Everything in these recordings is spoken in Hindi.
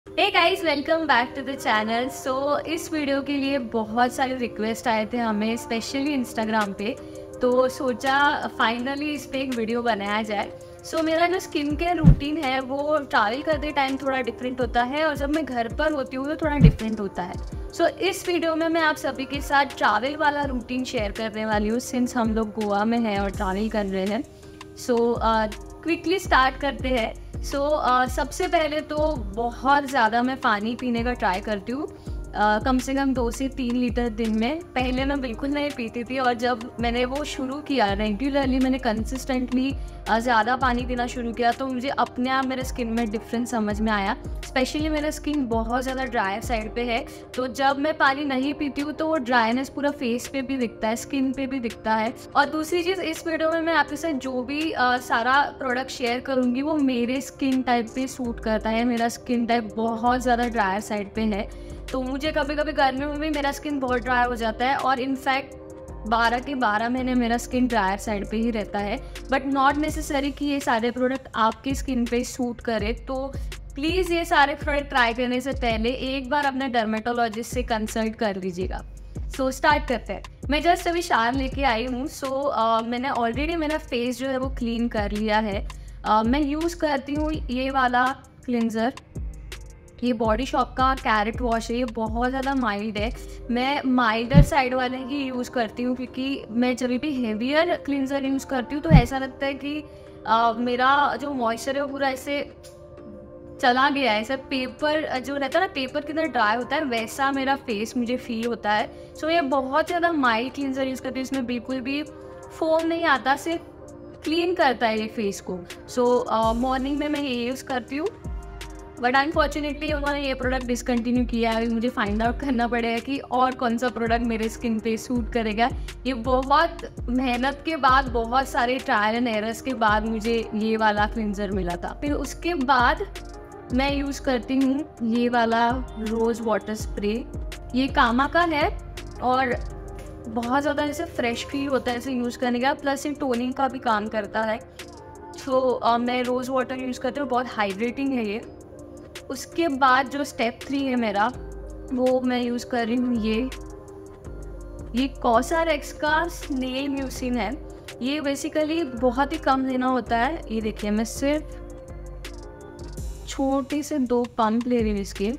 Hey guys, welcome back to the channel. So इस वीडियो के लिए बहुत सारे रिक्वेस्ट आए थे हमें, स्पेशली इंस्टाग्राम पे। तो सोचा फाइनली इस पे एक वीडियो बनाया जाए। सो मेरा जो स्किन केयर रूटीन है वो ट्रैवल करते टाइम थोड़ा डिफरेंट होता है और जब मैं घर पर होती हूँ तो थोड़ा डिफरेंट होता है। सो इस वीडियो में मैं आप सभी के साथ ट्रैवल वाला रूटीन शेयर करने वाली हूँ, सिंस हम लोग गोवा में हैं और ट्रैवल कर रहे हैं। सो क्विकली स्टार्ट करते हैं। सबसे पहले तो बहुत ज़्यादा मैं पानी पीने का ट्राई करती हूँ, कम से कम 2 से 3 लीटर दिन में। पहले मैं बिल्कुल नहीं पीती थी और जब मैंने वो शुरू किया रेगुलरली, मैंने कंसिस्टेंटली ज़्यादा पानी पीना शुरू किया तो मुझे अपने आप मेरे स्किन में डिफरेंस समझ में आया। स्पेशली मेरा स्किन बहुत ज़्यादा ड्राई साइड पे है, तो जब मैं पानी नहीं पीती हूँ तो वो ड्राइनेस पूरा फेस पे भी दिखता है, स्किन पे भी दिखता है। और दूसरी चीज़, इस वीडियो में मैं आपके साथ जो भी सारा प्रोडक्ट शेयर करूँगी वो मेरे स्किन टाइप पे सूट करता है। मेरा स्किन टाइप बहुत ज़्यादा ड्राई साइड पे है, तो मुझे कभी कभी गर्मियों में भी मेरा स्किन बहुत ड्राई हो जाता है और इनफैक्ट 12 के 12 महीने मेरा स्किन ड्रायर साइड पे ही रहता है। बट नॉट नेसेसरी कि ये सारे प्रोडक्ट आपकी स्किन पे सूट करे, तो प्लीज़ ये सारे प्रोडक्ट ट्राई करने से पहले एक बार अपने डर्मेटोलॉजिस्ट से कंसल्ट कर लीजिएगा। स्टार्ट करते हैं। मैं जस्ट अभी शार लेके आई हूँ। मैंने ऑलरेडी मेरा फेस जो है वो क्लीन कर लिया है। मैं यूज़ करती हूँ ये वाला क्लिनज़र, ये बॉडी शॉप का कैरेट वॉश है। ये बहुत ज़्यादा माइल्ड है, मैं माइल्डर साइड वाले ही यूज़ करती हूँ क्योंकि मैं जब भी हेवियर क्लिनजर यूज़ करती हूँ तो ऐसा लगता है कि मेरा जो मॉइस्चर है वो पूरा ऐसे चला गया है। ऐसा पेपर जो रहता है ना, पेपर की तरह ड्राई होता है, वैसा मेरा फेस मुझे फील होता है। ये बहुत ज़्यादा माइल्ड क्लिनजर यूज़ करती हूँ, इसमें बिल्कुल भी फोम नहीं आता, सिर्फ क्लीन करता है ये फेस को। मॉर्निंग में मैं ये यूज़ करती हूँ। बट अनफॉर्चुनेटली उन्होंने ये प्रोडक्ट डिसकंटिन्यू किया है। मुझे फाइंड आउट करना पड़ेगा कि और कौन सा प्रोडक्ट मेरे स्किन पे सूट करेगा। ये बहुत मेहनत के बाद, बहुत सारे ट्रायल एंड एरर्स के बाद मुझे ये वाला क्लिनजर मिला था। फिर उसके बाद मैं यूज़ करती हूँ ये वाला रोज़ वाटर स्प्रे। ये कामा का है और बहुत ज़्यादा ऐसे फ्रेश फील होता है इसे यूज़ करने का, प्लस ये टोनिंग का भी काम करता है। मैं रोज़ वाटर यूज़ करती हूँ, बहुत हाइड्रेटिंग है ये। उसके बाद जो स्टेप 3 है मेरा, वो मैं यूज़ कर रही हूँ ये कॉसरएक्स का स्नेल म्यूसिन है। ये बेसिकली बहुत ही कम लेना होता है। ये देखिए, मैं सिर्फ छोटे से 2 पंप ले रही हूँ इसके।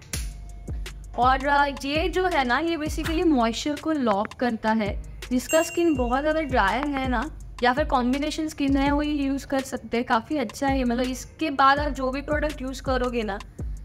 और ये जो है ना, ये बेसिकली मॉइस्चर को लॉक करता है। जिसका स्किन बहुत ज़्यादा ड्राई है ना, या फिर कॉम्बिनेशन स्किन है, वो ये यूज़ कर सकते हैं। काफ़ी अच्छा है ये, मतलब इसके बाद आप जो भी प्रोडक्ट यूज़ करोगे ना,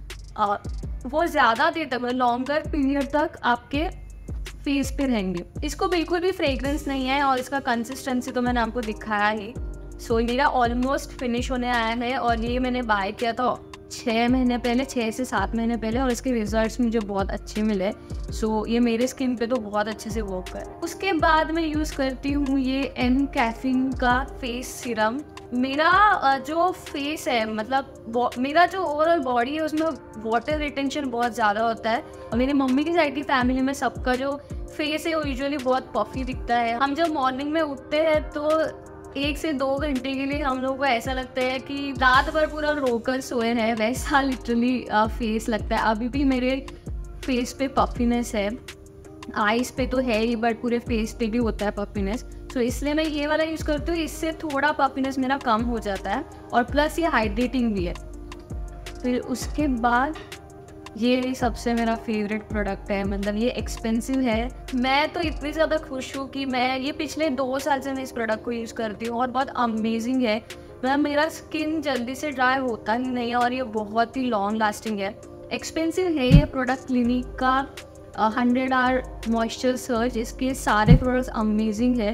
वो ज़्यादा देर तक, मतलब लॉन्गर पीरियड तक आपके फेस पे रहेंगे। इसको बिल्कुल भी फ्रेगरेंस नहीं है और इसका कंसिस्टेंसी तो मैंने आपको दिखाया ही। मेरा ऑलमोस्ट फिनिश होने आया है और ये मैंने बाय किया था 6 महीने पहले, 6 से 7 महीने पहले, और इसके रिजल्ट्स मुझे बहुत अच्छे मिले। ये मेरे स्किन पे तो बहुत अच्छे से वर्क कर। उसके बाद मैं यूज़ करती हूँ ये एन कैफीन का फेस सीरम। मेरा जो फेस है, मतलब मेरा जो ओवरऑल बॉडी है उसमें वाटर रिटेंशन बहुत ज़्यादा होता है। और मेरी मम्मी की साइड की फैमिली में सबका जो फेस है वो यूजुअली बहुत पफी दिखता है। हम जब मॉर्निंग में उठते हैं तो 1 से 2 घंटे के लिए हम लोगों को ऐसा लगता है कि रात भर पूरा रोकर सोए हैं, वैसा लिटरली फेस लगता है। अभी भी मेरे फेस पे पफीनेस है, आईज पे तो है ही, बट पूरे फेस पे भी होता है पफीनेस। इसलिए मैं ये वाला यूज़ करती हूँ, इससे थोड़ा पफीनेस मेरा कम हो जाता है और प्लस ये हाइड्रेटिंग भी है। फिर उसके बाद ये सबसे मेरा फेवरेट प्रोडक्ट है, मतलब ये एक्सपेंसिव है। मैं तो इतनी ज़्यादा खुश हूँ कि मैं ये पिछले 2 साल से मैं इस प्रोडक्ट को यूज़ करती हूँ और बहुत अमेजिंग है। मतलब मेरा स्किन जल्दी से ड्राई होता ही नहीं है और ये बहुत ही लॉन्ग लास्टिंग है। एक्सपेंसिव है ये प्रोडक्ट, क्लिनिक का 100 आवर मॉइस्चर सर्च। इसके सारे प्रोडक्ट्स अमेजिंग है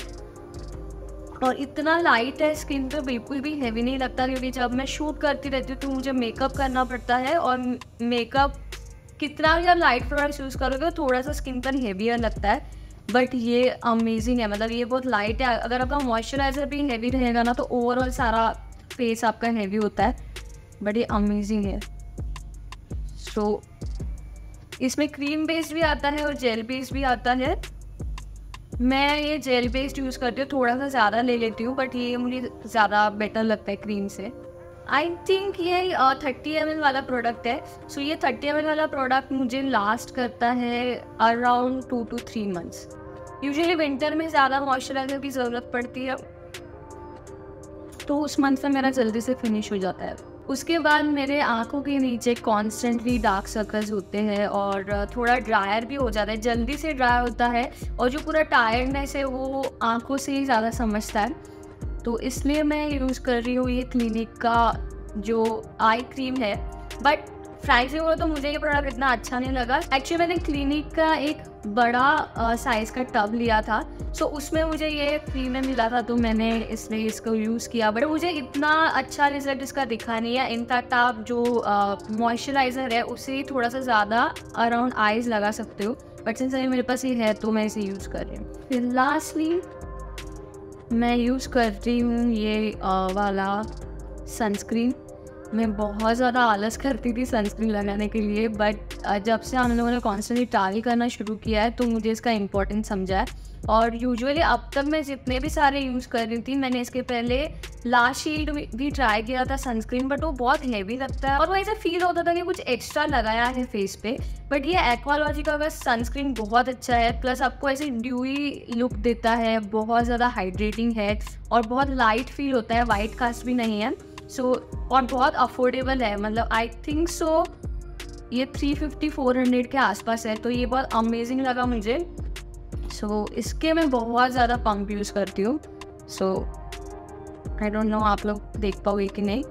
और इतना लाइट है स्किन पे, बिल्कुल भी हैवी नहीं लगता। क्योंकि जब मैं शूट करती रहती हूँ तो मुझे मेकअप करना पड़ता है और मेकअप कितना भी आप लाइट प्रोडक्ट्स यूज़ करोगे तो थोड़ा सा स्किन पर हेवियर लगता है। बट ये अमेजिंग है, मतलब ये बहुत लाइट है। अगर आपका मॉइस्चराइजर भी हैवी रहेगा ना तो ओवरऑल सारा फेस आपका हैवी होता है, बट ये अमेजिंग है। इसमें क्रीम बेस्ड भी आता है और जेल बेस्ड भी आता है। मैं ये जेल बेस्ड यूज़ करती हूँ, थोड़ा सा ज़्यादा ले लेती हूँ, बट ये मुझे ज़्यादा बेटर लगता है क्रीम से। आई थिंक ये 30 ml वाला प्रोडक्ट है। सो ये 30 ml वाला प्रोडक्ट मुझे लास्ट करता है around 2 to 3 months। Usually winter में ज़्यादा मॉइस्चराइज़र की ज़रूरत पड़ती है, तो उस मंथ में मेरा जल्दी से फिनिश हो जाता है। उसके बाद मेरे आँखों के नीचे कॉन्स्टेंटली डार्क सर्कल्स होते हैं और थोड़ा ड्रायर भी हो जाता है, जल्दी से ड्राई होता है, और जो पूरा टायर्डनेस है वो आँखों से ही ज़्यादा समझता है। तो इसलिए मैं यूज़ कर रही हूँ ये क्लिनिक का जो आई क्रीम है। बट फ्रैंकली बोलो तो मुझे ये प्रोडक्ट इतना अच्छा नहीं लगा। एक्चुअली मैंने क्लिनिक का एक बड़ा साइज़ का टब लिया था, सो उसमें मुझे ये फ्री में मिला था, तो मैंने इसलिए इसको यूज़ किया। बट मुझे इतना अच्छा रिजल्ट इसका दिखा नहीं है। इनफैक्ट आप जो मॉइस्चराइज़र है उससे थोड़ा सा ज़्यादा अराउंड आइज़ लगा सकते हो, बट सिंस मेरे पास ये है तो मैं इसे यूज़ कर रही हूँ। फिर लास्टली मैं यूज़ कर रही हूँ ये वाला सनस्क्रीन। मैं बहुत ज़्यादा आलस करती थी सनस्क्रीन लगाने के लिए, बट जब से हम लोगों ने कॉन्स्टेंटली ट्रैवल करना शुरू किया है तो मुझे इसका इम्पोर्टेंस समझा है। और यूजुअली अब तक मैं जितने भी सारे यूज़ कर रही थी, मैंने इसके पहले लास्ट शील्ड भी ट्राई किया था सनस्क्रीन, बट वो बहुत हैवी लगता है और वो ऐसा फील होता था कि कुछ एक्स्ट्रा लगाया है फेस पे। बट ये एक्वालॉजिका का सनस्क्रीन बहुत अच्छा है, प्लस आपको ऐसे ड्यूई लुक देता है, बहुत ज़्यादा हाइड्रेटिंग है और बहुत लाइट फील होता है, वाइट कास्ट भी नहीं है। सो और बहुत अफोर्डेबल है, मतलब आई थिंक सो ये 350-400 के आसपास है, तो ये बहुत अमेजिंग लगा मुझे। सो इसके मैं बहुत ज़्यादा पंप यूज़ करती हूँ। सो आई डोंट नो आप लोग देख पाओगे कि नहीं।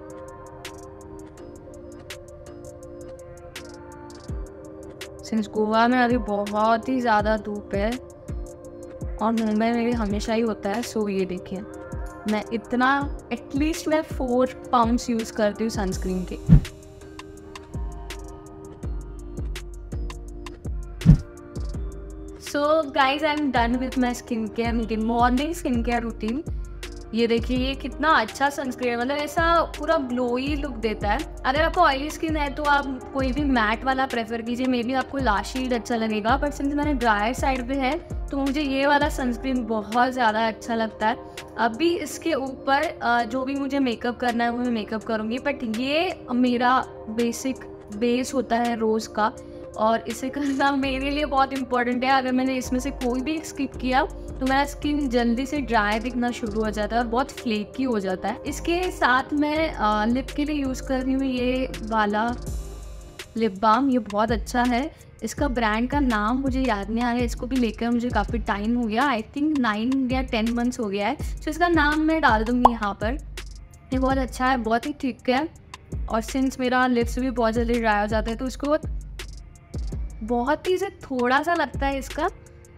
सिंस गोवा में अभी बहुत ही ज़्यादा धूप है और मुंबई में भी हमेशा ही होता है। सो ये देखिए, मैं इतना एटलीस्ट मैं 4 पम्प्स यूज़ करती हूँ सनस्क्रीन के। So guys I am done with my skin care routine, morning skin care routine. ये देखिए ये कितना अच्छा सनस्क्रीन है, मतलब ऐसा पूरा ग्लोई लुक देता है। अगर आपको ऑयली स्किन है तो आप कोई भी मैट वाला प्रेफर कीजिए, मे बी आपको लास्ट शील्ड अच्छा लगेगा, बट सिंस मैंने ड्रायर साइड पे है तो मुझे ये वाला सनस्क्रीन बहुत ज़्यादा अच्छा लगता है। अभी इसके ऊपर जो भी मुझे मेकअप करना है वो मैं मेकअप करूँगी, बट ये मेरा बेसिक बेस होता है रोज़ का और इसे करना मेरे लिए बहुत इंपॉर्टेंट है। अगर मैंने इसमें से कोई भी स्किप किया तो मेरा स्किन जल्दी से ड्राई दिखना शुरू हो जाता है और बहुत फ्लेकी हो जाता है। इसके साथ मैं लिप के लिए यूज़ कर रही हूँ ये वाला लिप बाम। ये बहुत अच्छा है, इसका ब्रांड का नाम मुझे याद नहीं आ रहा है, इसको भी लेकर मुझे काफ़ी टाइम हो गया, आई थिंक 9 या 10 मंथ्स हो गया है। तो इसका नाम मैं डाल दूँगी यहाँ पर। ये बहुत अच्छा है, बहुत ही थिक है और सिंस मेरा लिप्स भी बहुत जल्दी ड्राई हो जाता है तो इसको बहुत ही से थोड़ा सा लगता है इसका,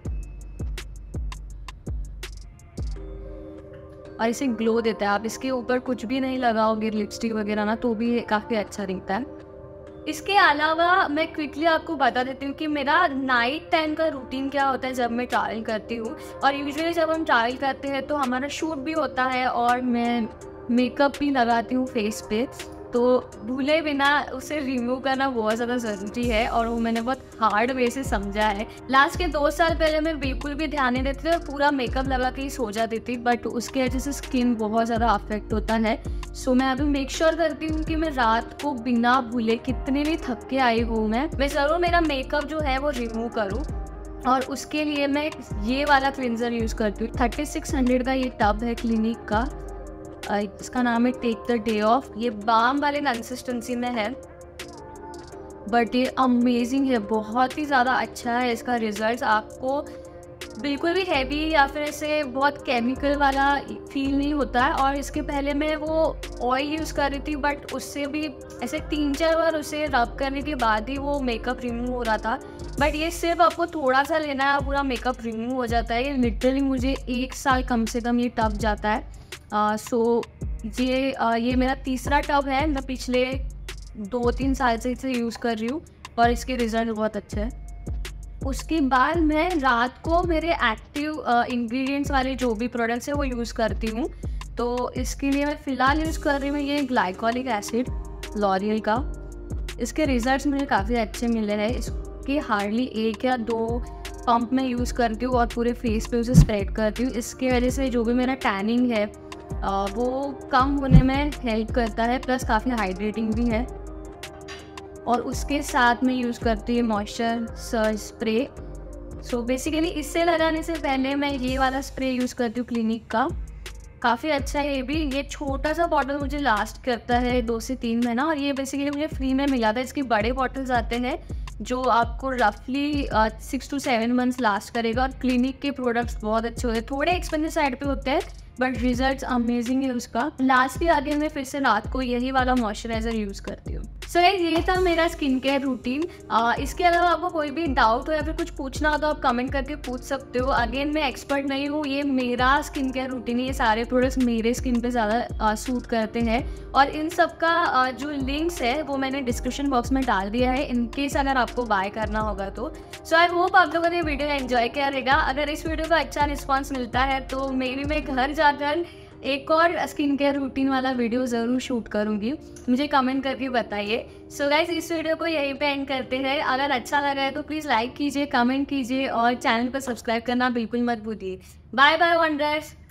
और इसे ग्लो देता है। आप इसके ऊपर कुछ भी नहीं लगाओगे लिपस्टिक वगैरह ना तो भी काफ़ी अच्छा दिखता है। इसके अलावा मैं क्विकली आपको बता देती हूँ कि मेरा नाइट टाइम का रूटीन क्या होता है जब मैं ट्रैवल करती हूँ। और यूजुअली जब हम ट्रैवल करते हैं तो हमारा शूट भी होता है और मैं मेकअप भी लगाती हूँ फेस पे, तो भूले बिना उसे रिमूव करना बहुत ज़्यादा ज़रूरी है और वो मैंने बहुत हार्ड वे से समझा है। लास्ट के 2 साल पहले मैं बिल्कुल भी ध्यान नहीं देती थी और पूरा मेकअप लगा के ही सो जाती थी, बट उसके वजह से स्किन बहुत ज़्यादा अफेक्ट होता है। सो मैं अभी मेक श्योर करती हूँ कि मैं रात को बिना भूले कितने भी थक के आई हूँ मैं ज़रूर मेरा मेकअप जो है वो रिमूव करूँ, और उसके लिए मैं ये वाला क्लिनजर यूज़ करती हूँ। 3600 का ये टब है क्लिनिक का, इसका नाम है टेक द डे ऑफ। ये बाम वाले कंसिस्टेंसी में है बट ये अमेजिंग है, बहुत ही ज़्यादा अच्छा है इसका रिजल्ट। आपको बिल्कुल भी हैवी या फिर ऐसे बहुत केमिकल वाला फील नहीं होता है। और इसके पहले मैं वो ऑयल यूज़ कर रही थी बट उससे भी ऐसे 3-4 बार उसे रब करने के बाद ही वो मेकअप रिमूव हो रहा था, बट ये सिर्फ आपको थोड़ा सा लेना है, पूरा मेकअप रिमूव हो जाता है। ये लिटरली मुझे 1 साल कम से कम ये टब जाता है। सो ये मेरा तीसरा टब है, मैं पिछले 2-3 साल से इसे यूज़ कर रही हूँ और इसके रिज़ल्ट बहुत अच्छे हैं। उसके बाद मैं रात को मेरे एक्टिव इंग्रेडिएंट्स वाले जो भी प्रोडक्ट्स हैं वो यूज़ करती हूँ। तो इसके लिए मैं फ़िलहाल यूज़ कर रही हूँ ये ग्लाइकोलिक एसिड लॉरियल का। इसके रिज़ल्ट्स मुझे काफ़ी अच्छे मिले हैं। इसके हार्डली 1 या 2 पंप में यूज़ करती हूँ और पूरे फेस पे उसे स्प्रेड करती हूँ। इसके वजह से जो भी मेरा टैनिंग है वो कम होने में हेल्प करता है, प्लस काफ़ी हाइड्रेटिंग भी है। और उसके साथ में यूज़ करती हूँ moisture surge spray. So basically इससे लगाने से पहले मैं ये वाला स्प्रे यूज़ करती हूँ क्लिनिक का, काफ़ी अच्छा है ये भी। ये छोटा सा बॉटल मुझे लास्ट करता है 2 से 3 महीना, और ये बेसिकली मुझे फ्री में मिला था। इसके बड़े बॉटल्स आते हैं जो आपको रफली 6 to 7 मंथ्स लास्ट करेगा। और क्लिनिक के प्रोडक्ट्स बहुत अच्छे होते हैं, थोड़े एक्सपेंसिव साइड पे होते हैं बट रिजल्ट्स अमेजिंग है उसका। लास्ट के आगे मैं फिर से रात को यही वाला मॉइस्चराइजर यूज़ करती हूँ। सो ये था मेरा स्किन केयर रूटीन। इसके अलावा आपको कोई भी डाउट हो या फिर कुछ पूछना हो तो आप कमेंट करके पूछ सकते हो। अगेन मैं एक्सपर्ट नहीं हूँ, ये मेरा स्किन केयर रूटीन है, ये सारे प्रोडक्ट्स मेरे स्किन पे ज़्यादा सूट करते हैं। और इन सब का जो लिंक्स है वो मैंने डिस्क्रिप्शन बॉक्स में डाल दिया है, इन केस अगर आपको बाय करना होगा तो। सो आई होप आप लोगों ने वीडियो एंजॉय किया रहेगा। अगर इस वीडियो का अच्छा रिस्पॉन्स मिलता है तो मेरी मैं घर जाकर एक और स्किन केयर रूटीन वाला वीडियो ज़रूर शूट करूँगी, मुझे कमेंट करके बताइए। सो गाइस, इस वीडियो को यहीं पे एंड करते हैं। अगर अच्छा लगा है तो प्लीज़ लाइक कीजिए, कमेंट कीजिए और चैनल को सब्सक्राइब करना बिल्कुल मत भूलिए। Bye bye wonders.